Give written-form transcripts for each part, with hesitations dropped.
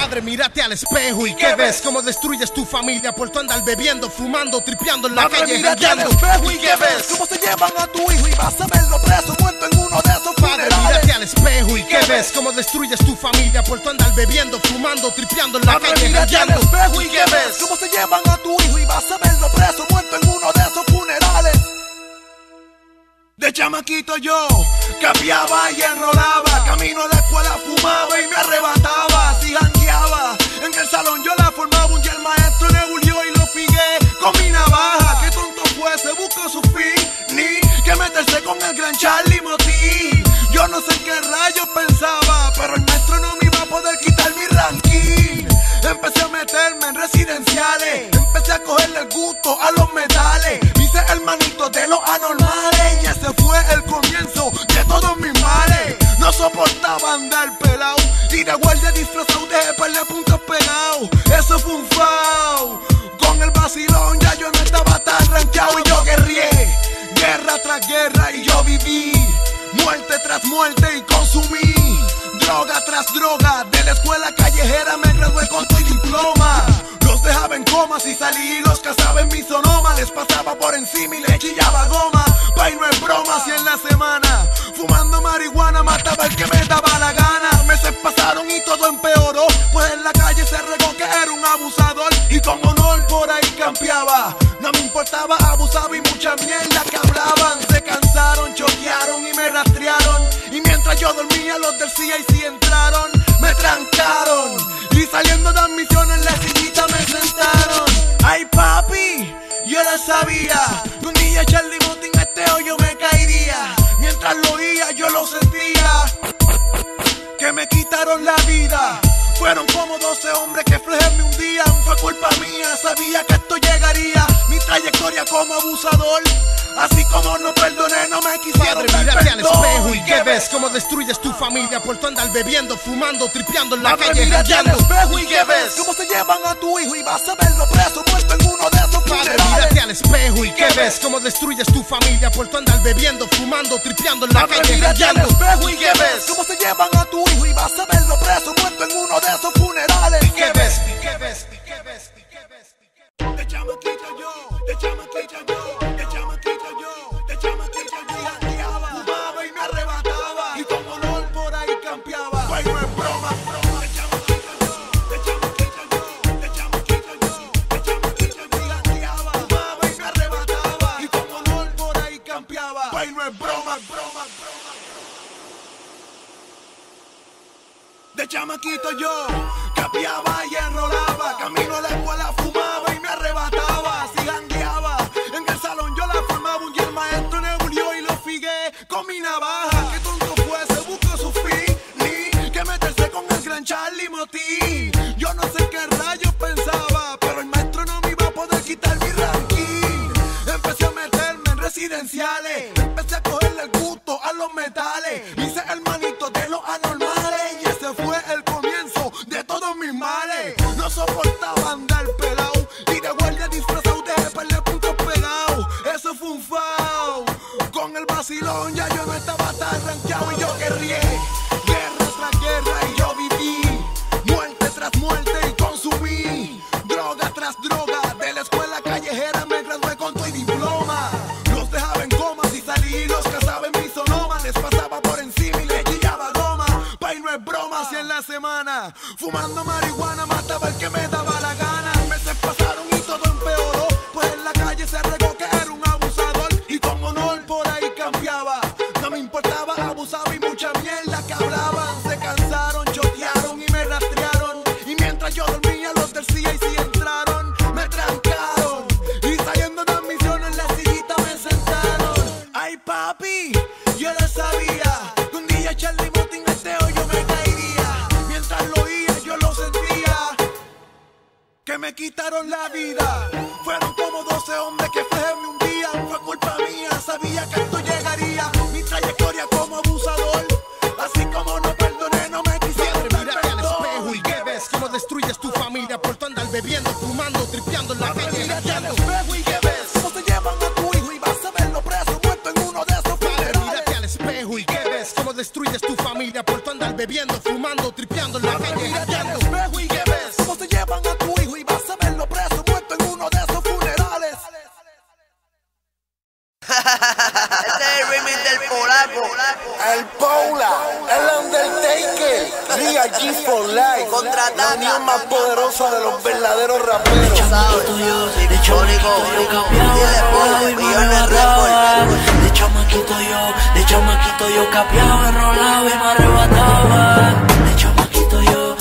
Padre, mírate al espejo y ¿qué ves? Cómo destruyes tu familia por tu andar bebiendo, fumando, tripeando en la calle, mírate al espejo y ¿qué ves? Cómo se llevan a tu hijo y vas a verlo preso, muerto en uno de esos Padre, funerales. mírate al espejo y ¿qué ves? Cómo destruyes tu familia por tu andar bebiendo, fumando, tripeando en la Padre, calle, mírate al jangueando. espejo y ¿qué ves? Cómo se llevan a tu hijo y vas a verlo preso, muerto en uno de esos funerales. De chamaquito yo capiaba y enrolaba, camino a la escuela fumaba y me arrebataba, así jangueaba. En el salón yo la formaba, un día el maestro nebulió y lo figué con mi navaja. Qué tonto fue, se buscó su fin, ni que meterse con el gran Charlie Motín. Yo no sé qué rayos pensaba, pero el maestro no me iba a poder quitar mi ranking. Empecé a meterme en residenciales, empecé a cogerle el gusto a los metales. Hice el manito de los anormales y ese fue el comienzo de todos mis males. No soportaba andar pelado y de guardia disfrazado de par de puntos pegados. Eso fue un foul. Con el vacilón ya yo no estaba tan rankeado y yo guerrié, guerra tras guerra y yo viví, muerte tras muerte y consumí, droga tras droga. De la escuela callejera me gradué con tu diploma. Los dejaba en coma si salí y los cazaba en mi sonoma. Les pasaba por encima y les chillaba goma. Pa' y no es broma si en la semana fumando marihuana mataba el que me daba la gana. Meses pasaron y todo empeoró, pues en la calle se regó que era un abusador y con honor por ahí campeaba. No me importaba, abusaba y mucha mierda que hablaban. Se cansaron, choquearon y me rastrearon. Y mientras yo dormía los del CIC entraron, me trancaron y saliendo de admisión en la sillita me sentaron. Ay papi, yo lo sabía, que un día Charlie Motín este hoyo me caería. Mientras lo oía yo lo sentía, que me quitaron la vida. Fueron como 12 hombres que flejenme un día. Fue culpa mía, sabía que esto llegaría. Mi trayectoria como abusador, así como no perdoné, no me quisieron Padre, dar mírate al perdón. espejo y ¿qué ves? Cómo destruyes tu familia por tu andar bebiendo, fumando, tripeando en la Padre, calle, mírate al jangueando. espejo y ¿qué ves? Cómo se llevan a tu hijo y vas a verlo preso, muerto en uno de esos Padre, funerales. mírate al espejo y ¿qué ves? Cómo destruyes tu familia por tu andar bebiendo, fumando, tripeando en la Padre, calle, mírate al jangueando. espejo y ¿qué ves? Cómo se llevan a tu hijo y vas a verlo preso, muerto en uno de esos funerales. ¿Qué ves? ¿Qué ves? ¿Qué ves? ¿Qué ves? De chamaquito yo, de chamaquito yo, de chamaquito yo, de chamaquito yo jangueaba, fumaba y me arrebataba y con honor por ahí campeaba. Pues no es broma, broma. De chamaquito yo, de chamaquito yo, de chamaquito yo, de chamaquito yo jangueaba, fumaba y me arrebataba y con honor por ahí campeaba. Pues no es broma, broma, broma. De chamaquito yo capiaba y enrolaba, camino a la escuela fumaba y me arrebataba, así jangueaba. En el salón yo la formaba, un día el maestro nebulió y lo figué con mi navaja. Qué tonto fue, se buscó su fin, ni que meterse con el gran Charlie Motín. Yo no sé qué rayos pensaba, pero el maestro no me iba a poder quitar mi ranking. Empecé a meterme en residenciales, empecé a cogerle el gusto a los metales. Hice el manito de los anormales y ese fue el comienzo de todos mis males. No soportaba andar pelado y de guardia disfrazado de par de puntos pegados. Eso fue un foul. Con el vacilón ya yo no estaba tan rankeado y yo guerrié, guerra tras guerra y yo viví, muerte tras muerte y consumí, droga tras droga. De la escuela callejera me gradué con tu diploma. Los dejaba en coma si salí y los cazaba en mi sonoma. Les pasaba por encima y les chillaba goma. Pa' y no es broma si en la semana fumando marihuana mataba el que me daba la gana. Meses pasaron y todo empeoró, pues en la calle se regó que era un abusador y con honor por ahí campeaba. No me importaba, abusaba y mucha mierda que hablaban. Se cansaron, choquearon y me rastrearon. Y mientras yo dormía los del CIC entraron, me trancaron y saliendo de admisión en la sillita me sentaron. Ay papi, yo lo sabía, que un día Charlie Motín este hoyo me caería. Mientras lo oía yo lo sentía, que me quitaron la vida. Fueron como 12 hombres que flejenme un día. Fue culpa mía, sabía que esto llegaría. Mi trayectoria como abusador, así como no perdoné, no me quisieron dar Mírate al perdón. espejo y ¿qué ves? Cómo destruyes tu familia por tu andar bebiendo, fumando, tripeando en la Padre, calle, mírate al jangueando. espejo y ¿qué ves? Cómo se llevan a tu hijo y vas a verlo preso, muerto en uno de esos Padre, funerales. mírate al espejo y ¿qué ves? Cómo destruyes tu familia por tu andar bebiendo, fumando, tripeando en la Padre, calle, mírate al jangueando. espejo y ¿qué Live, contraataca. La unión más poderosa de los verdaderos raperos. De chamaquito yo capeaba, millones de chamaquito yo capeaba, enrolaba y me arrebataba. De chamaquito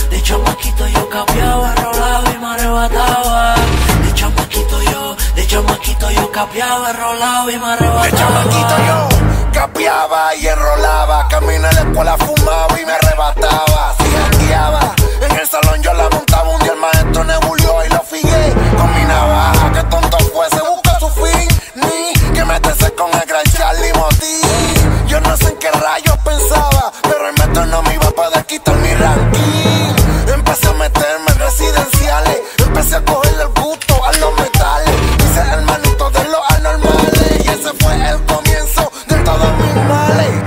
yo capeaba, enrolaba y me arrebataba. De chamaquito yo capeaba, enrolaba y me arrebataba. De chamaquito yo capeaba y enrolaba, camino a la escuela fumaba y me arrebataba. Si jangueaba, en el salón yo la montaba. Un día el maestro nebulió y lo figué con mi navaja. Que tonto fue, se busca su fin, ni que meterse con el gran Charlie Motín. Yo no sé en qué rayos pensaba, pero el metro no me iba a poder quitar mi ranking. Empecé a meterme en residenciales, empecé a cogerle el gusto a los metales. Hice el manito de los anormales y ese fue el comienzo de todos mis males.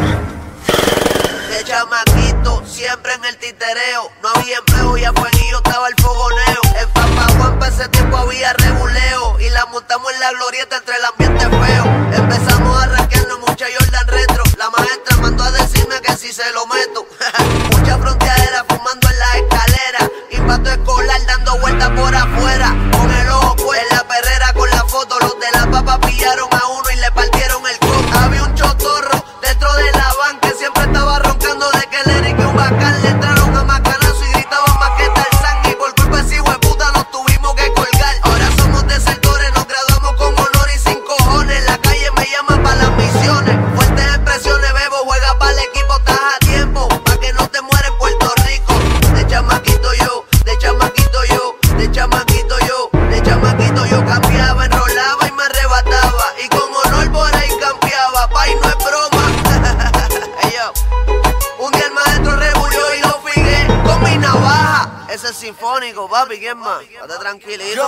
De chamaquito, siempre en el titereo. No había empleo y a fueguillo estaba el fogoneo. En Papagua para ese tiempo había reguleo y la montamos en la glorieta entre el ambiente feo. Empezamos a arranquearnos mucha Jordan retro. La maestra mandó a decirme que si se lo meto. Mucha fronteadera fumando en la escalera y pato escolar dando vueltas por afuera. Con el ojo pues en la perrera con la foto. Los de la papa pillaron a uno y le partieron el coco. Había un chotorro dentro de la van que siempre estaba roncando de que el Eric y un bacán le entraron a macanazo y gritaban más que Tarzán. Y por culpa de ese hijo de puta nos tuvimos que colgar. Ahora somos desertores, nos graduamos con honor y sin cojones. La calle me llama para las misiones. Fuertes expresiones, bebo, juega para el equipo, estás a tiempo, pa' que no te muera en Puerto Rico. De chamaquito yo, de chamaquito yo, de chamaquito yo, de chamaquito yo cambiaba, enrolaba y me arrebataba. Y con honor por ahí campeaba, pa' y no es broma. Hey, yo. Un día el maestro rebulió y lo figué con mi navaja. Ese es sinfónico, papi, ¿quién más? Estate tranquilito.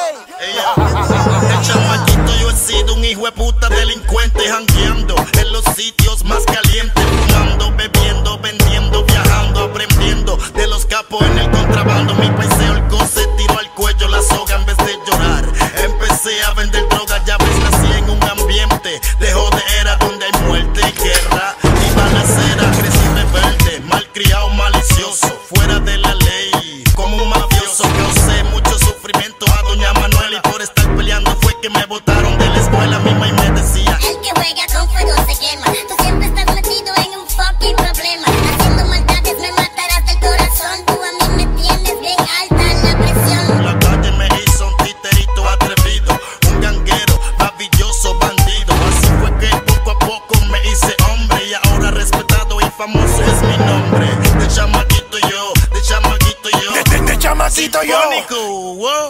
De chamaquito yo he sido un hijo de puta delincuente, jangueando en los sitios más calientes, fumando, bebiendo, vendiendo, viajando, aprendiendo de los capos en el contrabando. Mi paiseo el se tiró al cuello la soga en vez de llorar. Empecé a vender droga, ya ves, nací en un ambiente de jodera donde hay muerte y guerra y balacera. Crecí rebelde, malcriado, malicioso, fuera de la ley, como un mafioso. Causé mucho sufrimiento a doña Manuel y por estar peleando fue que me botaron de la escuela. Mi mamá me decía: el que juega con fuego se quema. Tú siempre estás metido en un fucking problema. Haciendo maldades me matarás del corazón. Tú a mí me tienes bien alta la presión. La calle me hizo un titerito atrevido, un ganguero, maravilloso bandido. Así fue que poco a poco me hice hombre y ahora respetado y famoso es mi nombre. De chamaquito yo, de chamaquito yo, De chamaquito yo wow.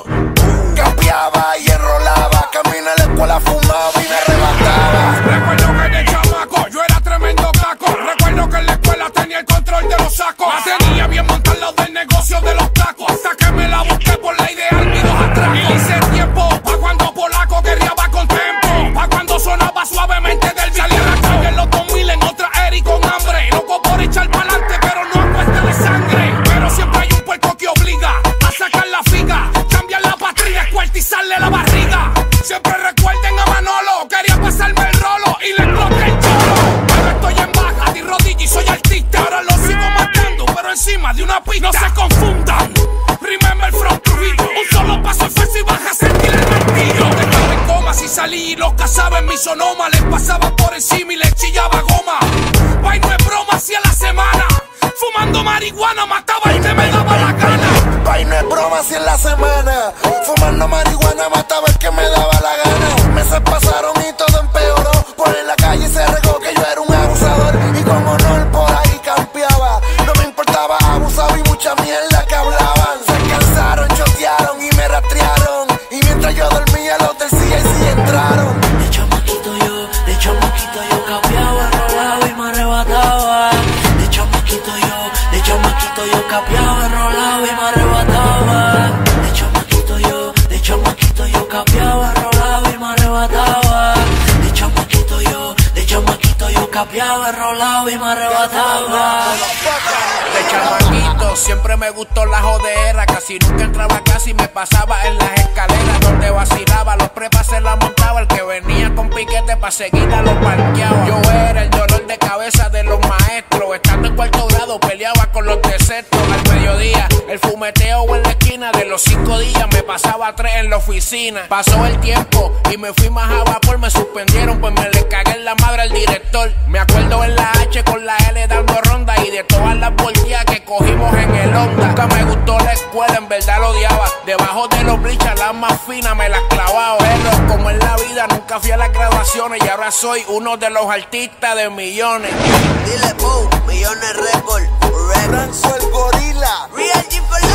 capeaba y enrolaba, camino a la escuela fumaba y me arrebataba. Recuerdo que de chamaco yo era tremendo caco. Recuerdo que en la escuela tenía el control de los sacos. La tenía bien montada del negocio de los tacos. Hasta que me la busqué por la ideal, mi dos atracos. Y hice tiempo pa' cuando Polaco guerreaba con tempo, pa' cuando sonaba suavemente del beat. Salí a la calle en los 2000 en otra Eric con hambre. Loco por echar pa'lante pero no a cuesta de sangre. Pero siempre hay un puerco que obliga a sacar la figa, cambiar la patria, escuartizarle la barriga. Siempre recuerden a Manolo, quería pasarme el rolo y le exploté el cholo. Pero estoy en baja, di rodilla y soy artista. Ahora lo sigo matando, pero encima de una pista. No se confundan, remember from Trujillo. Un solo paso fue y baja a sentir el martillo. Estaba en coma si salí y los cazaba en mi sonoma. Les pasaba por encima y les chillaba goma. Pay no es broma, si a la semana fumando marihuana mataba el que me daba la gana. Pay no es broma si en la semana fumando marihuana mataba el que me daba la gana. Meses pasaron y todo empeoró. Por en la calle se regó que yo era un abusador y con honor por ahí campeaba. No me importaba, abusaba y mucha mierda que hablaban. Se cansaron, chotearon y me rastrearon. Y mientras yo dormía los del CIC entraron. De chamaquito yo capeaba, enrolaba y me arrebataba. De chamaquito yo capeaba, enrolaba y me arrebataba. De chamaquito yo capeaba, enrolaba y me arrebataba. De chamaquito yo capeaba, enrolaba y me arrebataba. De chamaquito siempre me gustó la jodera, casi Si nunca entraba a clase y me pasaba en las escaleras donde vacilaba. Los prepas se la montaba, el que venía con piquete pa' seguir a los parqueados. Yo era el dolor de cabeza de los maestros. Estando en cuarto grado peleaba con los de sexto. Al mediodía, el fumeteo en la esquina. De los 5 días me pasaba 3 en la oficina. Pasó el tiempo y me fui más a vapor. Me suspendieron pues me le cagué en la madre al director. Me acuerdo en la H con la L dando ronda. Y de todas las volteas que cogimos en el Honda. Nunca me gustó la escuela, en verdad lo odiaba. Debajo de los bleachers las más finas me las clavaba. Pero como en la vida nunca fui a las graduaciones. Y ahora soy uno de los artistas de millones. Dile, Millones Record. Ranzo el gorila. Real G for life.